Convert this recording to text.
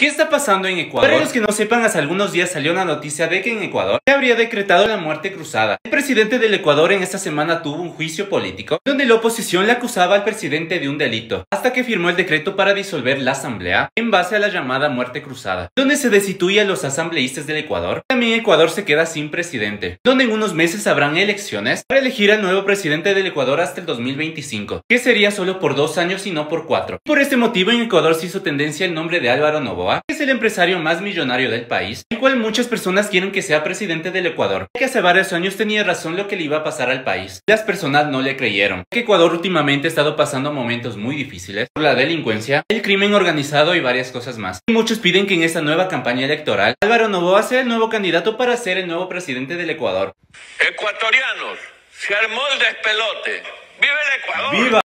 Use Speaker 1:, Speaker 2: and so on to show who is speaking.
Speaker 1: ¿Qué está pasando en Ecuador? Para los que no sepan, hace algunos días salió una noticia de que en Ecuador se habría decretado la muerte cruzada. El presidente del Ecuador en esta semana tuvo un juicio político donde la oposición le acusaba al presidente de un delito, hasta que firmó el decreto para disolver la asamblea en base a la llamada muerte cruzada, donde se destituye a los asambleístas del Ecuador. También Ecuador se queda sin presidente, donde en unos meses habrán elecciones para elegir al nuevo presidente del Ecuador hasta el 2025, que sería solo por 2 años y no por 4. Por este motivo en Ecuador se hizo tendencia el nombre de Álvaro Noboa, que es el empresario más millonario del país, el cual muchas personas quieren que sea presidente del Ecuador, ya que hace varios años tenía razón lo que le iba a pasar al país. Las personas no le creyeron, que Ecuador últimamente ha estado pasando momentos muy difíciles por la delincuencia, el crimen organizado y varias cosas más. Y muchos piden que en esta nueva campaña electoral Álvaro Noboa sea el nuevo candidato para ser el nuevo presidente del Ecuador.
Speaker 2: Ecuatorianos, se armó el despelote. ¡Viva el Ecuador!
Speaker 1: ¡Viva!